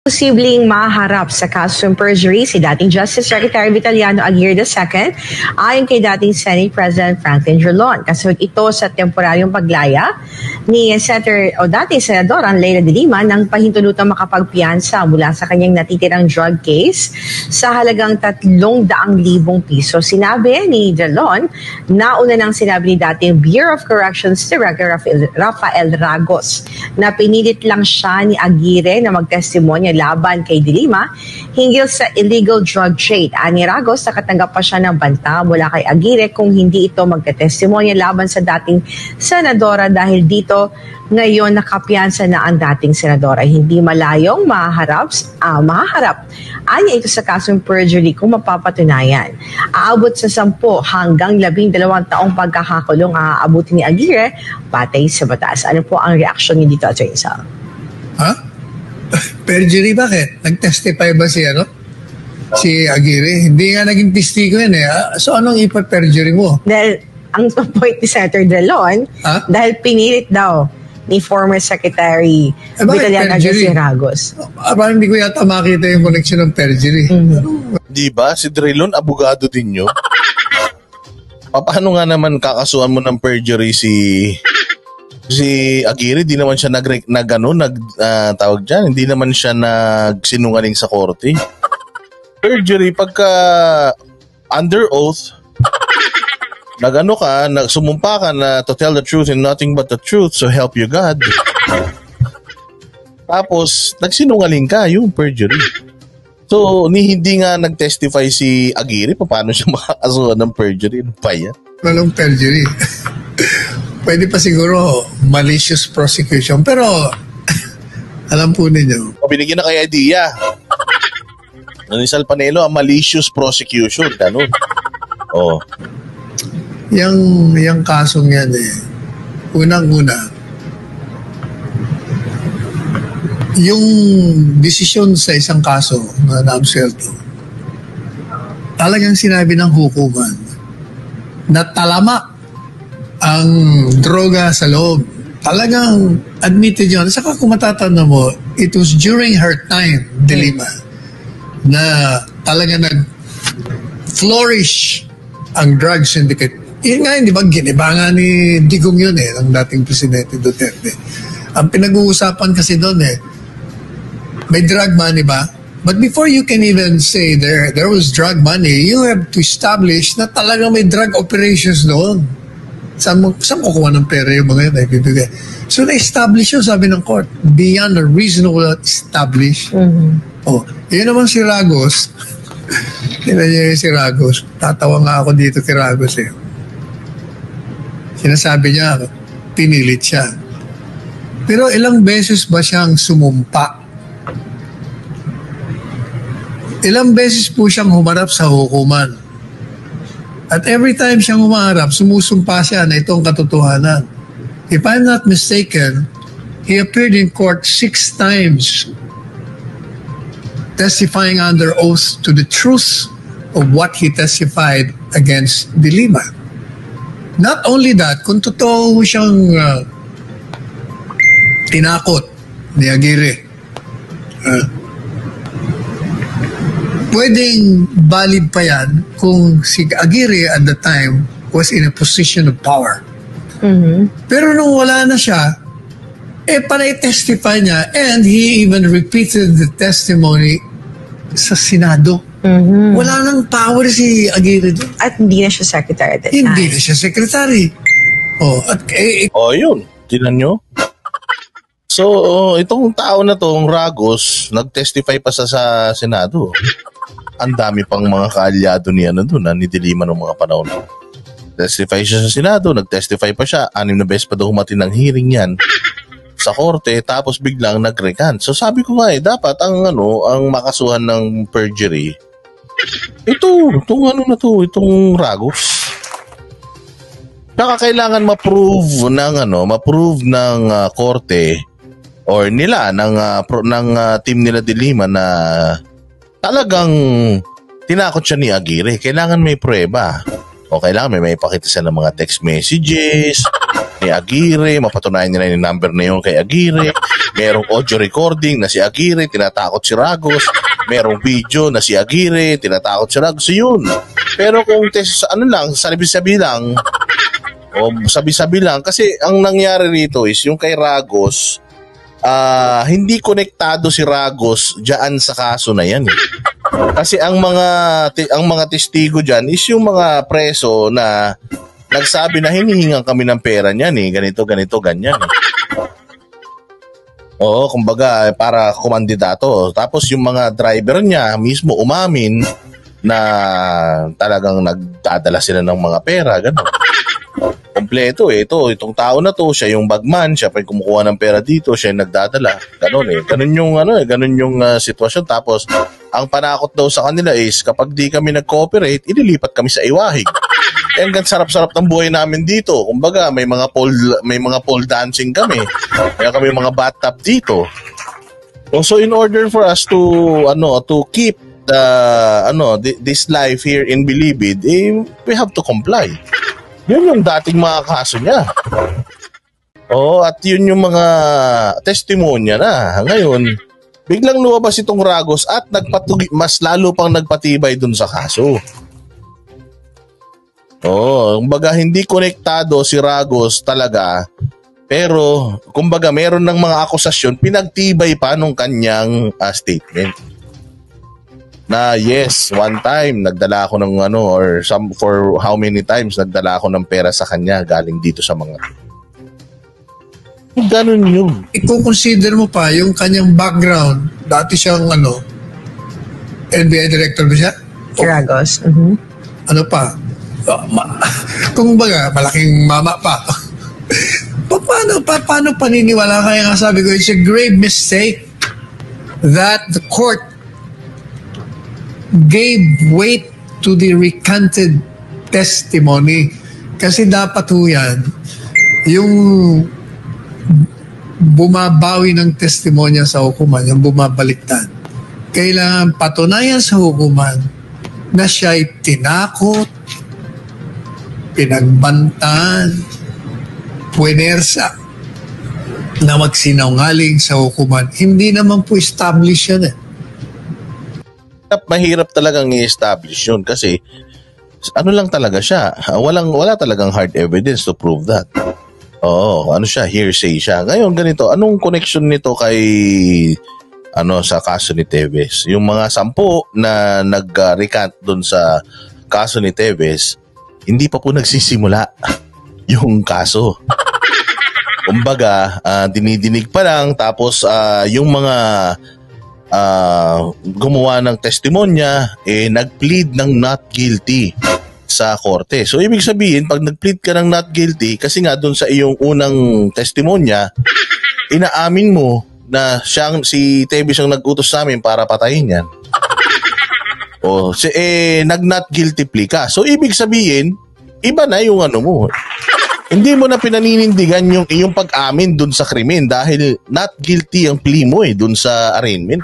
posibleng maharap sa kasong perjury si dating Justice Secretary Vitaliano Aguirre II ayon kay dating Senate President Franklin Drilon. Kasunod ito sa temporaryong paglaya ni dating Senadora Leila de Lima ng pahintulutang makapagpiyansa mula sa kanyang natitirang drug case sa halagang 300,000 piso. Sinabi ni Drilon, nauna nang sinabi ni dating Bureau of Corrections Director Rafael Ragos na pinilit lang siya ni Aguirre na magtestimonya laban kay De Lima hinggil sa illegal drug trade. Ani Ragos, nakatanggap pa siya ng banta mula kay Aguirre kung hindi ito magtestimonya laban sa dating senadora dahil dito ngayon nakapiyansa na ang dating senadora. Hindi malayong mahaharap. Anya ito sa kasong perjury kung mapapatunayan. Aabot sa 10 hanggang 12 taong pagkakakulong aabutin ni Aguirre batay sa batas. Ano po ang reaksyon niyo dito, Atty. Sal? Ha? Perjury, bakit? Nag-testify ba si Aguirre? Hindi nga naging testigo yan eh. So anong ipa-perjury mo? Dahil ang point ni Senator Drilon, dahil pinilit daw ni former Secretary Vitaliano Aguirre Ragos. Parang hindi ko yata makita yung connection ng perjury. Di ba? Si Drilon, abogado din nyo. Paano nga naman kakasuhan mo ng perjury si Aguirre? Di naman siya tawag dyan, hindi naman siya nagsinungaling sa korte. Perjury, pagka under oath, sumumpa ka na to tell the truth and nothing but the truth, so help you God. Tapos, nagsinungaling ka, yung perjury. So, hindi nga nag-testify si Aguirre, paano siya makakasuhan ng perjury? Ano pa yan? Walang perjury. Pwede pa siguro malicious prosecution. Pero, alam po ninyo. Binigyan na kay idea. Ni Sal Panelo, ang malicious prosecution. Ganun. Oh. Yang kasong yan unang-una, yung desisyon sa isang kaso na naabsuelto, talagang sinabi ng hukuman na talamak ang droga sa loob. Talagang admitted yun. Saka kung matatanda mo, it was during her time, De Lima, na talaga nag-flourish ang drug syndicate. Yun nga, di ba, ginibangan ni Digong yun ng dating Presidente Duterte. Ang pinag-uusapan kasi doon may drug money ba? But before you can even say there was drug money, you have to establish na talaga may drug operations doon. Saan kukuha ng pera yung mga yun na ibibigay? So, na-establish yun, sabi ng court, beyond a reasonable establish. Oh, yun naman si Ragos. Tignan niyo si Ragos. Tatawa nga ako dito kay Ragos Sinasabi niya, pinilit siya. Pero ilang beses ba siyang sumumpa? Ilang beses po siyang humarap sa hukuman. At every time siyang humarap, sumusumpa siya na itong katotohanan. If I'm not mistaken, he appeared in court 6 times testifying under oath to the truth of what he testified against De Lima. Not only that, kung totoo siyang tinakot ni Aguirre, pwedeng valid pa yan kung si Aguirre at the time was in a position of power. Pero nung wala na siya, panay-testify niya and he even repeated the testimony sa Senado. Wala nang power si Aguirre doon. At hindi na siya secretary at that time. Hindi na siya secretary. Yun. Tinan nyo. So, itong tao na to, Ragos, nag-testify pa sa Senado. Ang dami pang mga kaalyado niya na doon, ni De Lima noong mga panahon. Testify siya sa Senado, nag-testify pa siya. 6 na beses pa daw humatin ng hearing yan sa korte, tapos biglang nag-recant. So sabi ko nga dapat ang makasuhan ng perjury, itong Ragos. Saka kailangan ma-prove ng korte or nila ng team nila De Lima na talagang tinakot siya ni Aguirre. Kailangan may prueba. O kailangan may ipakita siya ng mga text messages ni Aguirre, mapatunayan niya na yung number na yun kay Aguirre, Merong audio recording na si Aguirre, tinatakot si Ragos. Merong video na si Aguirre, tinatakot si Ragos. So yun. Pero kung sabi-sabi lang, kasi ang nangyari rito is yung kay Ragos, hindi konektado si Ragos diyan sa kaso na yan. Kasi ang mga testigo diyan is yung mga preso na nagsabi na hinihingan kami ng pera niyan ganito ganyan. Oo, kumbaga para kumandidato. Tapos yung mga driver niya mismo umamin na talagang nagdadala sila ng mga pera, gano'n. Kompleto itong tao na to, siya yung bagman, siya pa yung kumukuha ng pera dito, siya yung nagdadala. Ganun yung sitwasyon. Tapos ang panakot daw sa kanila is kapag di kami nag-cooperate, ililipat kami sa Iwahig. Hanggang sarap-sarap ng buhay namin dito. Kumbaga, may mga pole dancing kami. Kaya kami mga bathtub dito. So in order for us to keep this life here in Bilibid, we have to comply. Yun yung dating mga kaso niya. At yun yung mga testimonya na. Ngayon, biglang lumabas itong Ragos at mas lalo pang nagpatibay dun sa kaso. Kumbaga hindi konektado si Ragos talaga, pero kumbaga meron ng mga akusasyon, pinagtibay pa nung kanyang statement. Na yes, one time nagdala ako ng for how many times nagdala ako ng pera sa kanya galing dito sa mga ganun yun. I-consider mo pa yung kanyang background. Dati siyang NBI director ba siya? Ragos. Ano pa? Kung baga, malaking mama pa. Paano paniniwala? Kaya nga sabi ko, it's a grave mistake that the court gave weight to the recanted testimony. Kasi dapat yan, yung bumabawi ng testimonya sa hukuman, yung bumabaliktad. Kailangan patunayan sa hukuman na siya'y tinakot, pinagbantaan, puwersa na magsinungaling sa hukuman. Hindi naman po establish yan Mahirap talagang i-establish yun kasi lang talaga siya. Wala talagang hard evidence to prove that. Hearsay siya. Ngayon ganito, anong connection nito kay sa kaso ni Teves? Yung mga 10 na nag-recant doon sa kaso ni Teves, hindi pa po nagsisimula yung kaso. Kumbaga, dinidinig pa lang, tapos yung mga gumawa ng testimonya, nag-plead ng not guilty sa korte. So, ibig sabihin, pag nag-plead ka ng not guilty, kasi nga dun sa iyong unang testimonya, inaamin mo na si Teves ang nag-utos sa amin para patayin yan. Nag-not guilty plea ka. So, ibig sabihin, iba na yung mo. Hindi mo na pinaninindigan yung iyong pag-amin dun sa krimen dahil not guilty ang plea mo dun sa arraignment.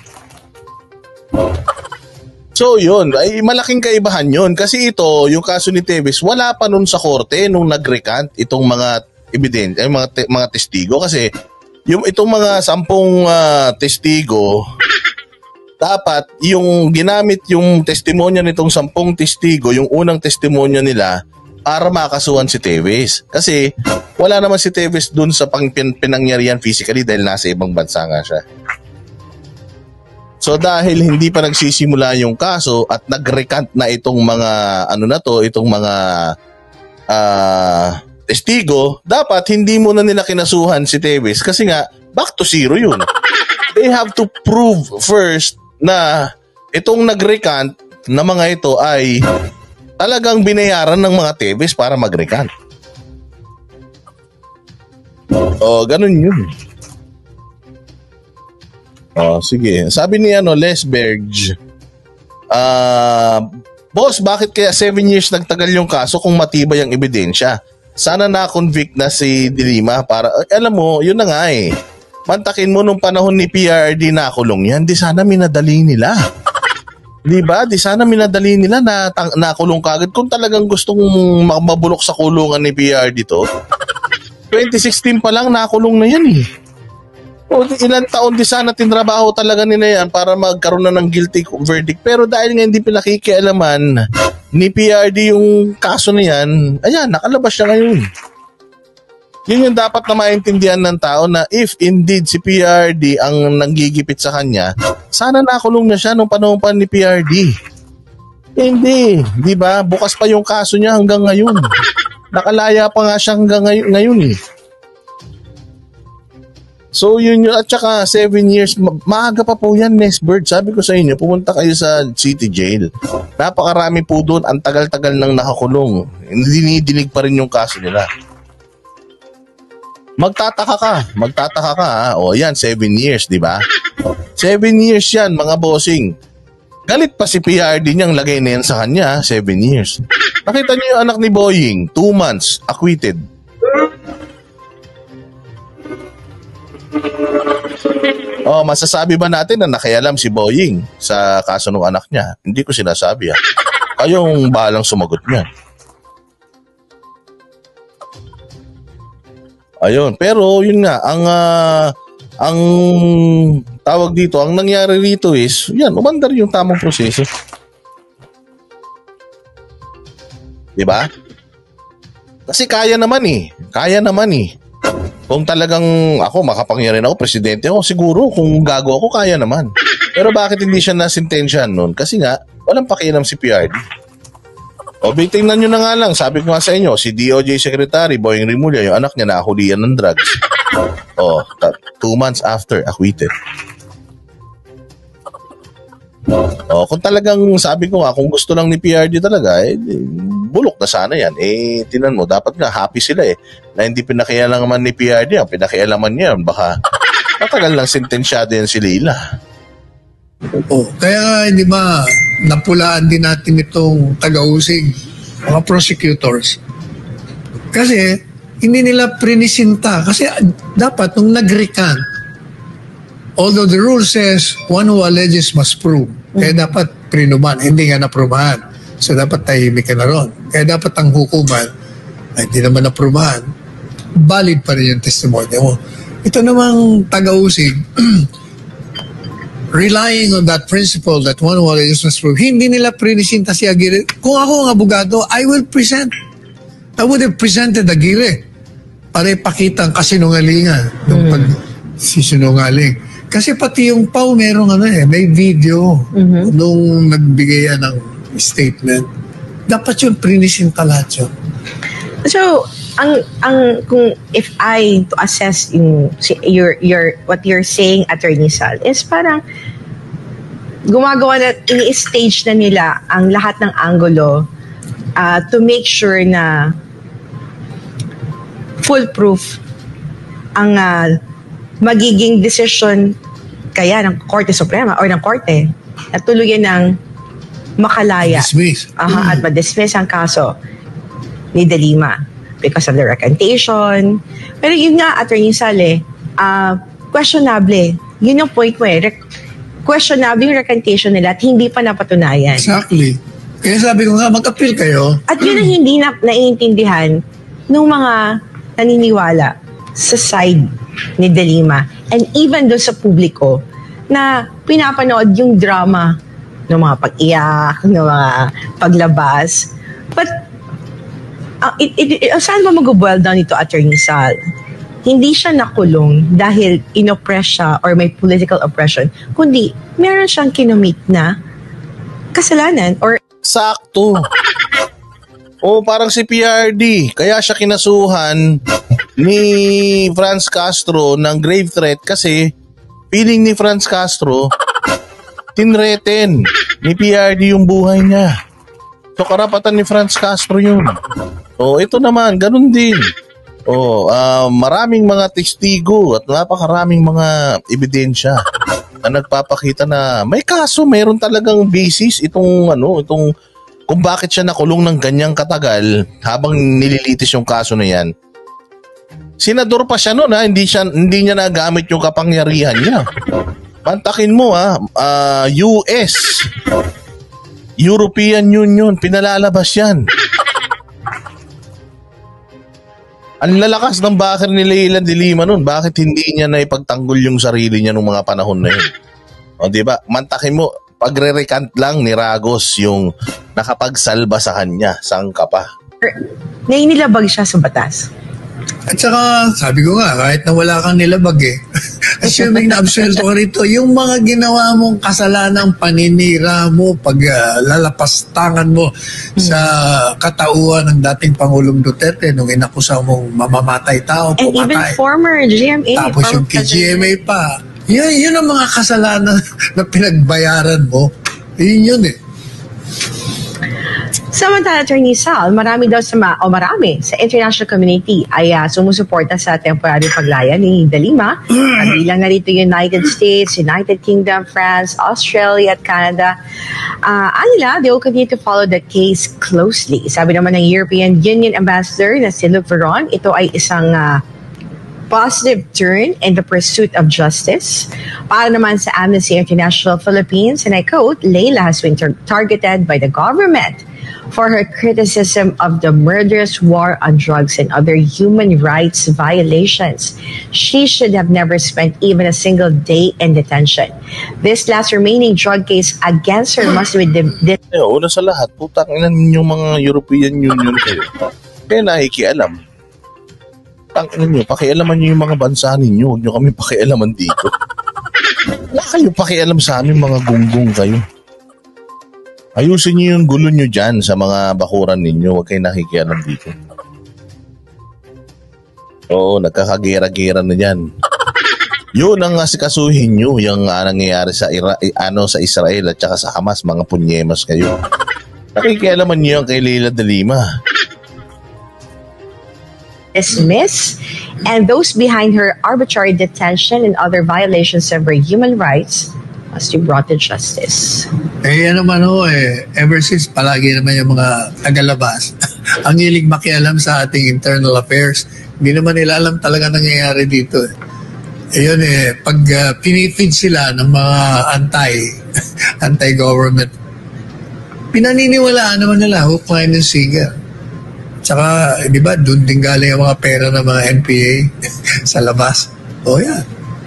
So yun, ay malaking kaibahan yun. Kasi yung kaso ni Teves, wala pa nun sa korte nung nag-recant itong mga ebidensya, mga testigo. Kasi itong mga 10 testigo, dapat yung ginamit yung testimonya nitong 10 testigo, yung unang testimonya nila, para makasuhan si Teves. Kasi wala naman si Teves dun sa pinangyarihan physically dahil nasa ibang bansa nga siya. So dahil hindi pa nagsisimula yung kaso at nag-recant na itong mga itong mga testigo, dapat hindi mo na nila kinasuhan si Teves kasi nga back to zero yun. They have to prove first na itong nag-recant na mga ito ay talagang binayaran ng mga Teves para mag-recant. Ganun yun. Sige. Sabi ni Lesberg, boss, bakit kaya 7 years nagtagal yung kaso kung matibay ang ebidensya? Sana na-convict na si De Lima para, alam mo, yun na nga Mantakin mo nung panahon ni PRRD nakulong yan, di sana minadali nila. Diba? Di sana minadali nila na nakulong kagad kung talagang gustong mabulok sa kulungan ni PRRD to. 2016 pa lang nakulong na yan O, ilang taon di sana tinrabaho talaga nila yan para magkaroon na ng guilty verdict. Pero dahil nga hindi pinakikialaman ni PRD yung kaso na yan, ayan, nakalabas siya ngayon. Yun yung dapat na maintindihan ng tao na if indeed si PRD ang nanggigipit sa kanya, sana nakulong na siya nung panahon pa ni PRD. Hindi, di ba? Bukas pa yung kaso niya hanggang ngayon. Nakalaya pa nga siya hanggang ngayon eh. So yun yun, at saka 7 years, maaga pa po yan, Miss Bird. Sabi ko sa inyo, pumunta kayo sa City Jail. Napakarami po doon, ang tagal-tagal nang nakakulong. Dinidinig pa rin yung kaso nila. Magtataka ka ha. O yan, 7 years, di ba? 7 years yan, mga bossing. Galit pa si PRD niyang lagay na yan sa kanya, 7 years. Nakita niyo yung anak ni Boying, 2 months, acquitted. Oh, masasabi ba natin na nakialam si Boying sa kaso ng anak niya? Hindi ko sinasabi ha. Kayong bahalang sumagot niyan. Ayun, pero yun nga, ang tawag dito, ang nangyari rito is, yan, umandar yung tamang proseso. Diba? Kasi kaya naman eh. Kung talagang ako, makapangyarihan ako, presidente ako, siguro kung gago ako, kaya naman. Pero bakit hindi siya nasintensyahan nun? Kasi nga, walang pakialam si PRD. O, tingnan nyo na nga lang, sabi ko nga sa inyo, si DOJ Secretary, Boying Rimulya, yung anak niya nahulihan ng drugs. O, 2 months after, acquitted. O, kung talagang, sabi ko nga, kung gusto lang ni PRD talaga, bulok na sana yan. Tinan mo, dapat nga happy sila na hindi pinakialaman ni PRD. Ang pinakialaman niya, baka matagal lang sentensyado yan si Leila. Kaya hindi ba napulaan din natin itong taga-usig, mga prosecutors. Kasi hindi nila prinisinta. Kasi dapat nung nag-recant, although the rule says one who alleges must prove, kaya dapat prinuman, hindi nga naprubahan. So dapat tahimik ka na ron. Kaya dapat ang hukuman ay hindi naman naprubahan. Valid pa rin yung testimony mo. Ito namang taga-usig, relying on that principle that one who alleges must prove, hindi nila prinisinta si Aguirre. Kung ako ang abogado, I would have presented Aguirre para ipakita ang kasinungalingan ng pagsisinungaling. Kasi pati yung Pau merong may video nung nagbigay ng statement. Dapat yung prinisinta lahat yun. So, kung if I to assess what you're saying, Attorney Sal, is parang gumagawa na, ini-stage na nila ang lahat ng angulo to make sure na foolproof ang magiging decision kaya ng Korte Suprema or ng Korte na tuluyan ng makalaya at ma-dismiss ang kaso ni De Lima because of the recantation. Pero yun nga, Attorney Sale, questionable. Yun yung point mo questionable yung recantation nila at hindi pa napatunayan. Exactly. Kaya sabi ko nga, mag-appeal kayo. At yun ang hindi naiintindihan ng mga naniniwala sa side ni De Lima and even doon sa publiko na pinapanood yung drama ng mga pag-iyak, ng mga paglabas. But saan ba mag-boil down ito, Attorney Sal? Hindi siya nakulong dahil inoppress siya or may political oppression, kundi meron siyang kinumit na kasalanan or sakto. O parang si PRD, kaya siya kinasuhan ni Franz Castro ng grave threat kasi feeling ni Franz Castro tinreten ni PRD yung buhay niya. So karapatan ni Franz Castro yun. O ito naman, ganun din. O maraming mga testigo at napakaraming mga ebidensya na nagpapakita na may kaso, mayroon talagang basis itong kung bakit siya nakulong ng ganyang katagal habang nililitis yung kaso na yan. Senador pa siya noon hindi niya nagamit yung kapangyarihan niya. Pantakin mo US, European Union, pinalalabas yan. Ang lalakas ng backer ni Leila de Lima nun. Bakit hindi niya na ipagtanggol yung sarili niya nung mga panahon na yun? O diba? Mantakin mo, pagre-recant lang ni Ragos yung nakapagsalba sa kanya. Saan ka pa? Nainilabag siya sa batas. At saka, sabi ko nga, kahit na wala kang nilabag assuming na absuelto ka rito, yung mga ginawa mong kasalanang paninira mo, paglalapastangan mo sa katauhan ng dating Pangulong Duterte nung inakusa mong mamamatay tao, And pumatay. even former GMA. Tapos yung KGMA pa. Yun ang mga kasalanan na pinagbayaran mo. Yun eh. Samantala, Attorney Sal, marami sa international community ay sumusuporta sa temporaryong paglaya ni de Lima. Kabilang na rito United States, United Kingdom, France, Australia at Canada. They will continue to follow the case closely. Sabi naman ng European Union Ambassador na si Luc Veron, ito ay isang positive turn in the pursuit of justice. Para naman sa Amnesty International Philippines, and I quote, Leila has been targeted by the government for her criticism of the murderous war on drugs and other human rights violations. She should have never spent even a single day in detention. This last remaining drug case against her must be Una sa lahat, putang ina ninyong mga European Union kayo. Kaya nakikialam. Tangin nyo, pakialaman nyo yung mga bansa ninyo. Huwag nyo kami pakialaman dito. Wala kayo pakialam sa amin, mga gunggong kayo. Ayusin nyo yung gulo nyo dyan sa mga bakuran ninyo. Huwag kayo nakikialam dito. Oo, nagkakagera-gera na dyan. Yun ang asikasuhin nyo, yung nangyayari sa Israel at saka sa Hamas, mga punyemas kayo. Nakikialaman nyo yung kay Leila de Lima. dismiss, and those behind her arbitrary detention and other violations of her human rights must be brought to justice. Ever since palagi naman yung mga tagalabas, ang hilig makialam sa ating internal affairs, hindi naman nila alam talaga nangyayari dito. Pag pinifeed sila ng mga anti-government, pinaniniwalaan naman nila, hook, line, and sinker. Tsaka, di ba, doon din galing ang mga pera ng mga NPA sa labas. Yan.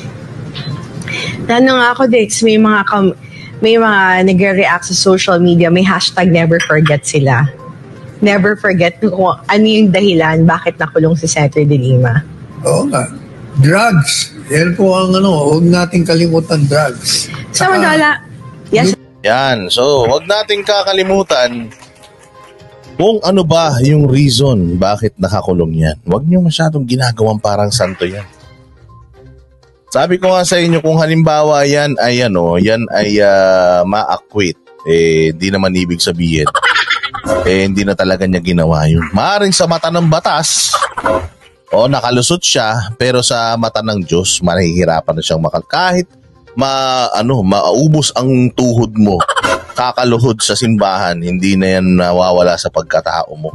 Tanong ako, Dex, may mga nagre-react sa social media, may hashtag never forget sila. Never forget kung ano yung dahilan bakit nakulong si Senator de Lima. Oo nga. Drugs. Yan po ang huwag nating kalimutan, drugs. Samantala, yes. Yan. So, huwag nating kakalimutan kung ano ba yung reason bakit nakakulong yan. Huwag niyo masyadong ginagawang parang santo yan. Sabi ko nga sa inyo, kung halimbawa yan ay ma-acquit, di naman ibig sabihin, hindi na talaga niya ginawa yun. Maaring sa mata ng batas, nakalusot siya, pero sa mata ng Diyos, mahihirapan na siyang kahit maubos ang tuhod mo, kakaluhod sa simbahan, hindi na yan nawawala sa pagkatao mo.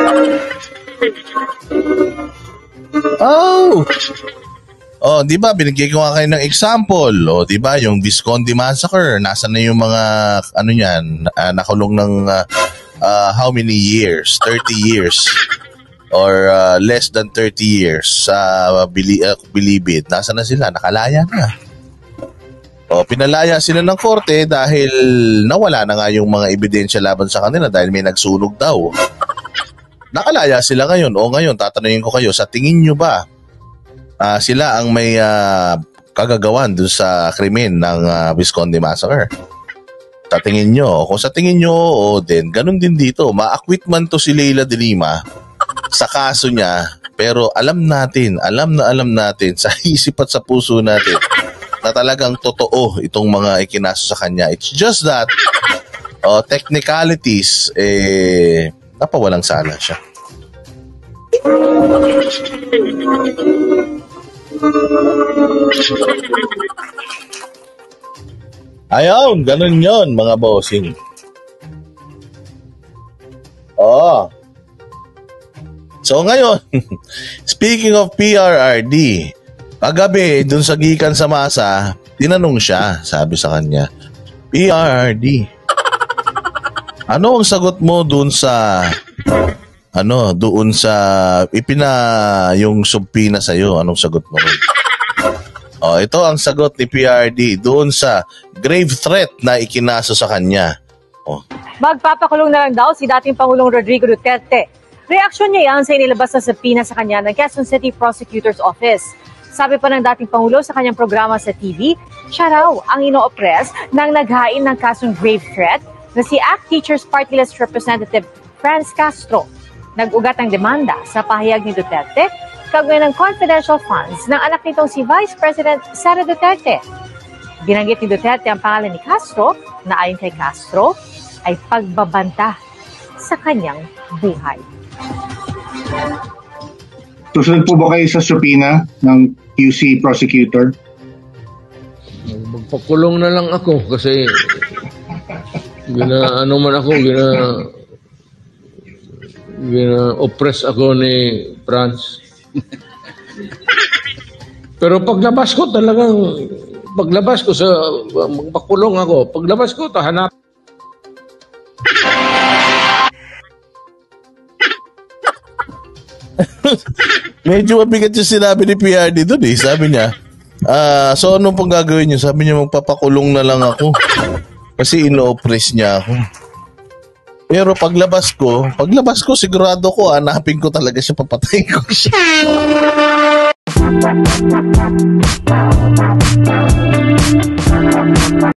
Di ba? Binigay ko nga kayo ng example. Di ba? Yung Visconti Massacre, nasa na yung mga, nakulong ng how many years? 30 years. Or less than 30 years sa Bilibid. Nasa na sila? Nakalaya na. Pinalaya sila ng korte dahil nawala na nga yung mga ebidensya laban sa kanila dahil may nagsunog daw. Nakalaya sila ngayon. Ngayon, tatanungin ko kayo, sa tingin nyo ba sila ang may kagagawan dun sa krimen ng Visconti Massacre? Sa tingin nyo? Kung sa tingin nyo, din, ganun din dito. Ma-acquit man to si Leila de Lima sa kaso niya, pero alam natin sa isip at sa puso natin na talagang totoo itong mga ikinaso sa kanya. It's just that technicalities napawalang sala siya. Ayun, ganun yon mga bossing. So ngayon, speaking of PRRD, kagabi, dun sa Gikan sa Masa, tinanong siya, sabi sa kanya, PRRD, ano ang sagot mo dun sa doon sa yung subpina sa'yo. Anong sagot mo? Ito ang sagot ni PRD doon sa grave threat na ikinaso sa kanya. Magpapakulong na lang daw si dating Pangulong Rodrigo Duterte. Reaksyon niya yan sa inilabas na subpina sa kanya ng Quezon City Prosecutor's Office. Sabi pa ng dating Pangulo sa kanyang programa sa TV, siya raw ang ino-oppress ng naghain ng kasong grave threat na si ACT Teachers Party List Representative Franz Castro. Nag-ugat ng demanda sa pahayag ni Duterte kaugnay ng confidential funds ng anak nitong si Vice President Sara Duterte. Binanggit ni Duterte ang pangalan ni Castro na ayon kay Castro ay pagbabanta sa kanyang buhay. Susunod po ba kayo sa subpoena ng QC prosecutor? Magpakulong na lang ako kasi oppress ako ni Franz. Pero paglabas ko magpakulong ako. Paglabas ko, hanap. Medyo mabigat yung sinabi ni PRD doon eh. Sabi niya, so anong pong gagawin niyo? Sabi niya, magpapakulong na lang ako. Kasi ino-oppress niya ako. Pero paglabas ko, sigurado ko, hanapin ko talaga siya, papatayin ko siya.